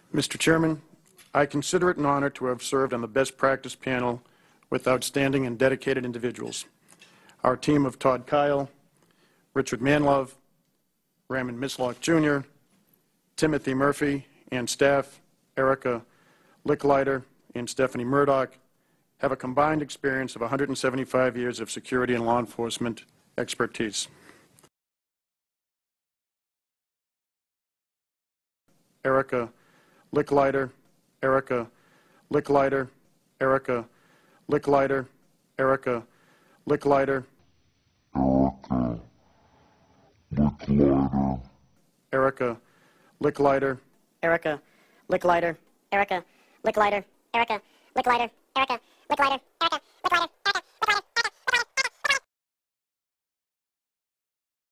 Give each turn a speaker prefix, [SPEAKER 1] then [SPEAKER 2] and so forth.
[SPEAKER 1] Mr. Chairman, I consider it an honor to have served on the Best Practice Panel with outstanding and dedicated individuals. Our team of Todd Kyle, Richard Manlove, Raymond Mislock Jr., Timothy Murphy, and staff, Erika Licklider and Stephanie Murdoch, have a combined experience of 175 years of security and law enforcement expertise. Erika Licklider, Erika Licklider, Erika Licklider, Erika Licklider, Erika Licklider,
[SPEAKER 2] Erika Licklider, Erika Licklider, Erika Licklider, Erika Licklider, Erika